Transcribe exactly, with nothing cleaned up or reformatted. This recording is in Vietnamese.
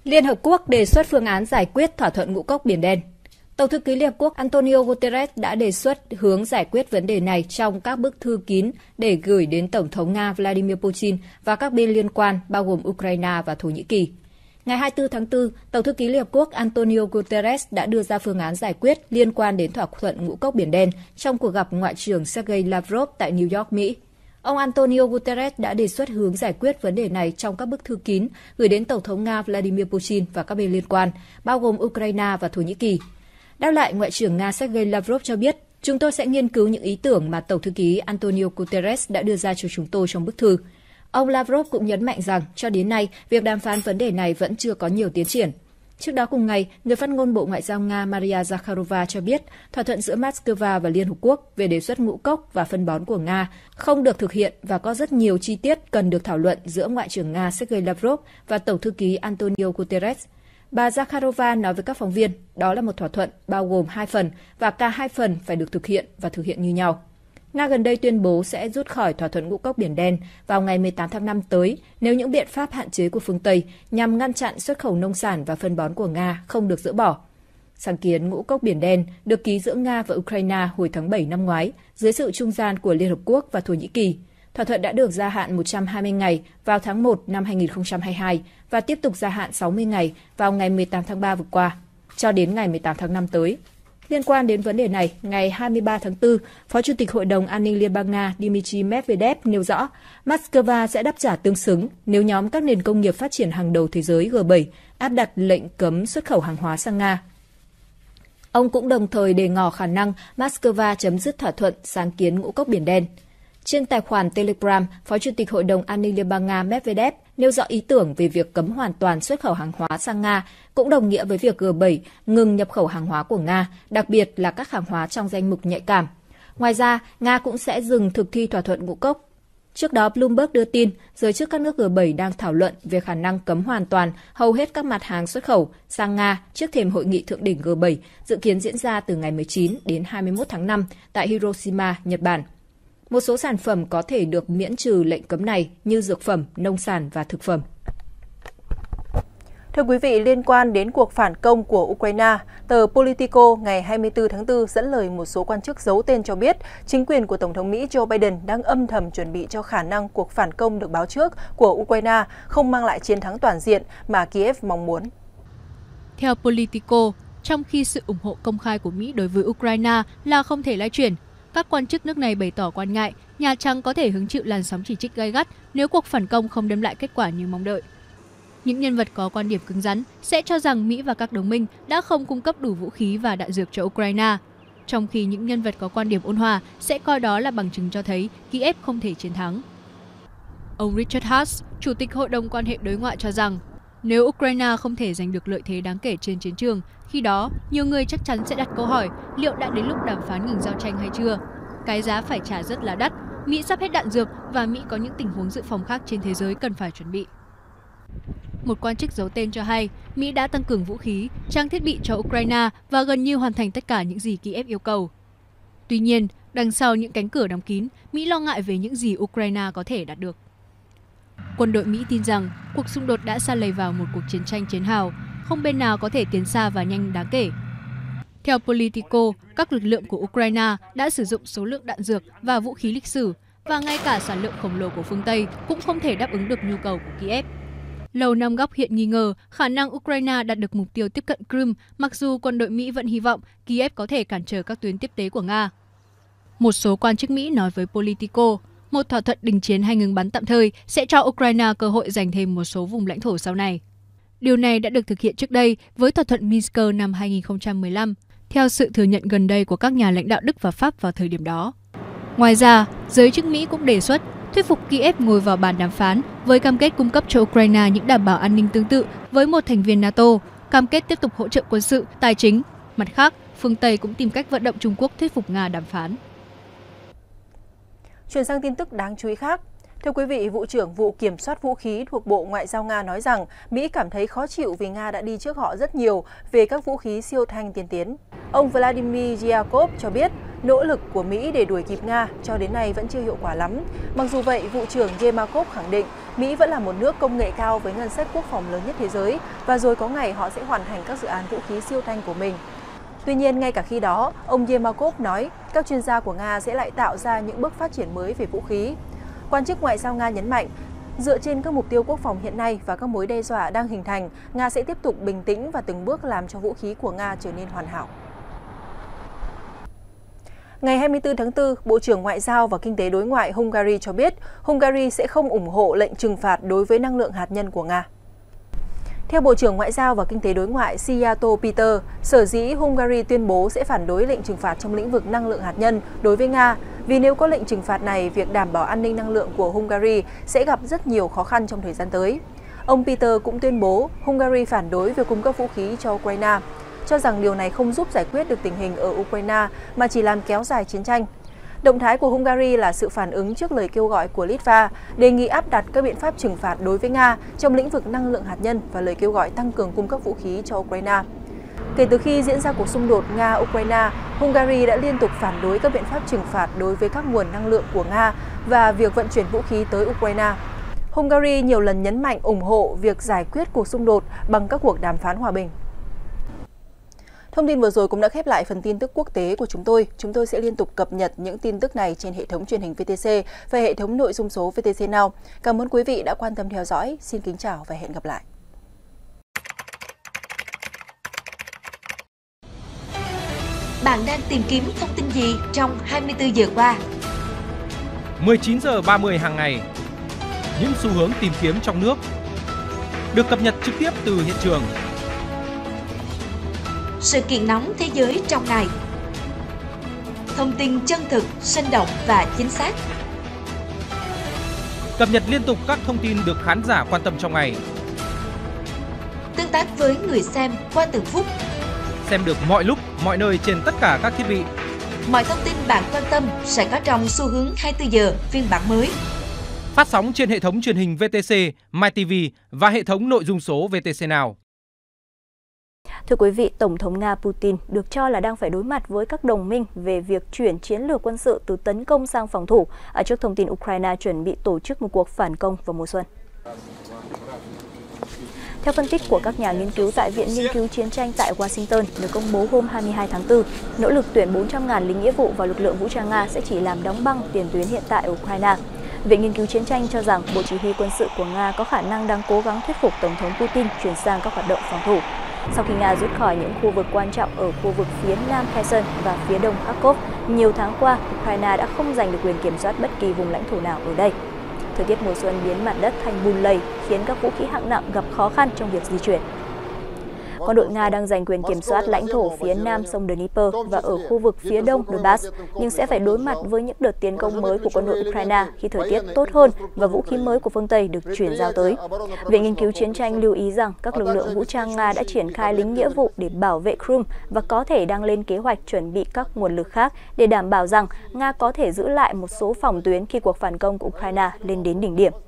Liên Hợp Quốc đề xuất phương án giải quyết thỏa thuận ngũ cốc Biển Đen. Tổng thư ký Liên Hợp Quốc Antonio Guterres đã đề xuất hướng giải quyết vấn đề này trong các bức thư kín để gửi đến Tổng thống Nga Vladimir Putin và các bên liên quan, bao gồm Ukraine và Thổ Nhĩ Kỳ. Ngày hai mươi tư tháng tư, Tổng thư ký Liên Hợp Quốc Antonio Guterres đã đưa ra phương án giải quyết liên quan đến thỏa thuận ngũ cốc Biển Đen trong cuộc gặp Ngoại trưởng Sergei Lavrov tại New York, Mỹ. Ông Antonio Guterres đã đề xuất hướng giải quyết vấn đề này trong các bức thư kín gửi đến Tổng thống Nga Vladimir Putin và các bên liên quan, bao gồm Ukraine và Thổ Nhĩ Kỳ. Đáp lại, Ngoại trưởng Nga Sergei Lavrov cho biết, chúng tôi sẽ nghiên cứu những ý tưởng mà Tổng thư ký Antonio Guterres đã đưa ra cho chúng tôi trong bức thư. Ông Lavrov cũng nhấn mạnh rằng, cho đến nay, việc đàm phán vấn đề này vẫn chưa có nhiều tiến triển. Trước đó cùng ngày, người phát ngôn Bộ Ngoại giao Nga Maria Zakharova cho biết thỏa thuận giữa Moscow và Liên Hợp Quốc về đề xuất ngũ cốc và phân bón của Nga không được thực hiện và có rất nhiều chi tiết cần được thảo luận giữa Ngoại trưởng Nga Sergei Lavrov và Tổng thư ký Antonio Guterres. Bà Zakharova nói với các phóng viên, đó là một thỏa thuận bao gồm hai phần và cả hai phần phải được thực hiện và thực hiện như nhau. Nga gần đây tuyên bố sẽ rút khỏi thỏa thuận ngũ cốc Biển Đen vào ngày mười tám tháng năm tới nếu những biện pháp hạn chế của phương Tây nhằm ngăn chặn xuất khẩu nông sản và phân bón của Nga không được dỡ bỏ. Sáng kiến ngũ cốc Biển Đen được ký giữa Nga và Ukraine hồi tháng bảy năm ngoái dưới sự trung gian của Liên Hợp Quốc và Thổ Nhĩ Kỳ. Thỏa thuận đã được gia hạn một trăm hai mươi ngày vào tháng một năm hai nghìn không trăm hai mươi hai và tiếp tục gia hạn sáu mươi ngày vào ngày mười tám tháng ba vừa qua, cho đến ngày mười tám tháng năm tới. Liên quan đến vấn đề này, ngày hai mươi ba tháng tư, Phó Chủ tịch Hội đồng An ninh Liên bang Nga Dmitry Medvedev nêu rõ Moscow sẽ đáp trả tương xứng nếu nhóm các nền công nghiệp phát triển hàng đầu thế giới G bảy áp đặt lệnh cấm xuất khẩu hàng hóa sang Nga. Ông cũng đồng thời đề ngỏ khả năng Moscow chấm dứt thỏa thuận sáng kiến ngũ cốc Biển Đen. Trên tài khoản Telegram, Phó Chủ tịch Hội đồng An ninh Liên bang Nga Medvedev nêu rõ ý tưởng về việc cấm hoàn toàn xuất khẩu hàng hóa sang Nga, cũng đồng nghĩa với việc G bảy ngừng nhập khẩu hàng hóa của Nga, đặc biệt là các hàng hóa trong danh mục nhạy cảm. Ngoài ra, Nga cũng sẽ dừng thực thi thỏa thuận ngũ cốc. Trước đó, Bloomberg đưa tin, giới chức các nước G bảy đang thảo luận về khả năng cấm hoàn toàn hầu hết các mặt hàng xuất khẩu sang Nga trước thềm hội nghị thượng đỉnh G bảy, dự kiến diễn ra từ ngày mười chín đến hai mươi mốt tháng năm tại Hiroshima, Nhật Bản. Một số sản phẩm có thể được miễn trừ lệnh cấm này như dược phẩm, nông sản và thực phẩm. Thưa quý vị, liên quan đến cuộc phản công của Ukraine, tờ Politico ngày hai mươi tư tháng tư dẫn lời một số quan chức giấu tên cho biết chính quyền của Tổng thống Mỹ Joe Biden đang âm thầm chuẩn bị cho khả năng cuộc phản công được báo trước của Ukraine không mang lại chiến thắng toàn diện mà Kiev mong muốn. Theo Politico, trong khi sự ủng hộ công khai của Mỹ đối với Ukraine là không thể lay chuyển, các quan chức nước này bày tỏ quan ngại Nhà Trắng có thể hứng chịu làn sóng chỉ trích gay gắt nếu cuộc phản công không đem lại kết quả như mong đợi. Những nhân vật có quan điểm cứng rắn sẽ cho rằng Mỹ và các đồng minh đã không cung cấp đủ vũ khí và đạn dược cho Ukraine, trong khi những nhân vật có quan điểm ôn hòa sẽ coi đó là bằng chứng cho thấy Kiev không thể chiến thắng. Ông Richard Haass, Chủ tịch Hội đồng Quan hệ Đối ngoại cho rằng, nếu Ukraine không thể giành được lợi thế đáng kể trên chiến trường, khi đó nhiều người chắc chắn sẽ đặt câu hỏi liệu đã đến lúc đàm phán ngừng giao tranh hay chưa. Cái giá phải trả rất là đắt, Mỹ sắp hết đạn dược và Mỹ có những tình huống dự phòng khác trên thế giới cần phải chuẩn bị. Một quan chức giấu tên cho hay, Mỹ đã tăng cường vũ khí, trang thiết bị cho Ukraine và gần như hoàn thành tất cả những gì Kiev yêu cầu. Tuy nhiên, đằng sau những cánh cửa đóng kín, Mỹ lo ngại về những gì Ukraine có thể đạt được. Quân đội Mỹ tin rằng cuộc xung đột đã sa lầy vào một cuộc chiến tranh chiến hào, không bên nào có thể tiến xa và nhanh đáng kể. Theo Politico, các lực lượng của Ukraine đã sử dụng số lượng đạn dược và vũ khí lịch sử, và ngay cả sản lượng khổng lồ của phương Tây cũng không thể đáp ứng được nhu cầu của Kiev. Lầu Năm Góc hiện nghi ngờ khả năng Ukraine đạt được mục tiêu tiếp cận Crimea, mặc dù quân đội Mỹ vẫn hy vọng Kiev có thể cản trở các tuyến tiếp tế của Nga. Một số quan chức Mỹ nói với Politico, một thỏa thuận đình chiến hay ngừng bắn tạm thời sẽ cho Ukraine cơ hội giành thêm một số vùng lãnh thổ sau này. Điều này đã được thực hiện trước đây với thỏa thuận Minsk năm hai nghìn không trăm mười lăm, theo sự thừa nhận gần đây của các nhà lãnh đạo Đức và Pháp vào thời điểm đó. Ngoài ra, giới chức Mỹ cũng đề xuất thuyết phục Kiev ngồi vào bàn đàm phán với cam kết cung cấp cho Ukraine những đảm bảo an ninh tương tự với một thành viên NATO, cam kết tiếp tục hỗ trợ quân sự, tài chính. Mặt khác, phương Tây cũng tìm cách vận động Trung Quốc thuyết phục Nga đàm phán. Chuyển sang tin tức đáng chú ý khác. Thưa quý vị, Vụ trưởng Vụ Kiểm soát Vũ khí thuộc Bộ Ngoại giao Nga nói rằng Mỹ cảm thấy khó chịu vì Nga đã đi trước họ rất nhiều về các vũ khí siêu thanh tiên tiến. Ông Vladimir Zyakov cho biết nỗ lực của Mỹ để đuổi kịp Nga cho đến nay vẫn chưa hiệu quả lắm. Mặc dù vậy, Vụ trưởng Yermakov khẳng định Mỹ vẫn là một nước công nghệ cao với ngân sách quốc phòng lớn nhất thế giới và rồi có ngày họ sẽ hoàn thành các dự án vũ khí siêu thanh của mình. Tuy nhiên, ngay cả khi đó, ông Yermakov nói các chuyên gia của Nga sẽ lại tạo ra những bước phát triển mới về vũ khí. Quan chức Ngoại giao Nga nhấn mạnh, dựa trên các mục tiêu quốc phòng hiện nay và các mối đe dọa đang hình thành, Nga sẽ tiếp tục bình tĩnh và từng bước làm cho vũ khí của Nga trở nên hoàn hảo. Ngày hai mươi tư tháng tư, Bộ trưởng Ngoại giao và Kinh tế Đối ngoại Hungary cho biết Hungary sẽ không ủng hộ lệnh trừng phạt đối với năng lượng hạt nhân của Nga. Theo Bộ trưởng Ngoại giao và Kinh tế Đối ngoại Szijjártó Péter, sở dĩ Hungary tuyên bố sẽ phản đối lệnh trừng phạt trong lĩnh vực năng lượng hạt nhân đối với Nga, vì nếu có lệnh trừng phạt này, việc đảm bảo an ninh năng lượng của Hungary sẽ gặp rất nhiều khó khăn trong thời gian tới. Ông Péter cũng tuyên bố Hungary phản đối việc cung cấp vũ khí cho Ukraine, cho rằng điều này không giúp giải quyết được tình hình ở Ukraine mà chỉ làm kéo dài chiến tranh. Động thái của Hungary là sự phản ứng trước lời kêu gọi của Litva đề nghị áp đặt các biện pháp trừng phạt đối với Nga trong lĩnh vực năng lượng hạt nhân và lời kêu gọi tăng cường cung cấp vũ khí cho Ukraine. Kể từ khi diễn ra cuộc xung đột Nga-Ukraine, Hungary đã liên tục phản đối các biện pháp trừng phạt đối với các nguồn năng lượng của Nga và việc vận chuyển vũ khí tới Ukraine. Hungary nhiều lần nhấn mạnh ủng hộ việc giải quyết cuộc xung đột bằng các cuộc đàm phán hòa bình. Thông tin vừa rồi cũng đã khép lại phần tin tức quốc tế của chúng tôi. Chúng tôi sẽ liên tục cập nhật những tin tức này trên hệ thống truyền hình vê tê xê và hệ thống nội dung số vê tê xê Now. Cảm ơn quý vị đã quan tâm theo dõi. Xin kính chào và hẹn gặp lại. Bạn đang tìm kiếm thông tin gì trong hai mươi tư giờ qua? mười chín giờ ba mươi hàng ngày. Những xu hướng tìm kiếm trong nước được cập nhật trực tiếp từ hiện trường. Sự kiện nóng thế giới trong ngày. Thông tin chân thực, sinh động và chính xác. Cập nhật liên tục các thông tin được khán giả quan tâm trong ngày. Tương tác với người xem qua từng phút. Xem được mọi lúc, mọi nơi trên tất cả các thiết bị. Mọi thông tin bạn quan tâm sẽ có trong xu hướng hai mươi tư giờ phiên bản mới. Phát sóng trên hệ thống truyền hình vê tê xê, MyTV và hệ thống nội dung số vê tê xê Now. Thưa quý vị, Tổng thống Nga Putin được cho là đang phải đối mặt với các đồng minh về việc chuyển chiến lược quân sự từ tấn công sang phòng thủ ở trước thông tin Ukraine chuẩn bị tổ chức một cuộc phản công vào mùa xuân. Theo phân tích của các nhà nghiên cứu tại Viện Nghiên cứu Chiến tranh tại Washington được công bố hôm hai mươi hai tháng tư, nỗ lực tuyển bốn trăm nghìn lính nghĩa vụ vào lực lượng vũ trang Nga sẽ chỉ làm đóng băng tiền tuyến hiện tại ở Ukraine. Viện Nghiên cứu Chiến tranh cho rằng Bộ Chỉ huy Quân sự của Nga có khả năng đang cố gắng thuyết phục Tổng thống Putin chuyển sang các hoạt động phòng thủ. Sau khi Nga rút khỏi những khu vực quan trọng ở khu vực phía nam Kherson và phía đông Kharkov, nhiều tháng qua, Ukraine đã không giành được quyền kiểm soát bất kỳ vùng lãnh thổ nào ở đây. Thời tiết mùa xuân biến mặt đất thành bùn lầy khiến các vũ khí hạng nặng gặp khó khăn trong việc di chuyển. Quân đội Nga đang giành quyền kiểm soát lãnh thổ phía nam sông Dnieper và ở khu vực phía đông Donbass, nhưng sẽ phải đối mặt với những đợt tiến công mới của quân đội Ukraine khi thời tiết tốt hơn và vũ khí mới của phương Tây được chuyển giao tới. Viện Nghiên cứu Chiến tranh lưu ý rằng các lực lượng vũ trang Nga đã triển khai lính nghĩa vụ để bảo vệ Crimea và có thể đang lên kế hoạch chuẩn bị các nguồn lực khác để đảm bảo rằng Nga có thể giữ lại một số phòng tuyến khi cuộc phản công của Ukraine lên đến đỉnh điểm.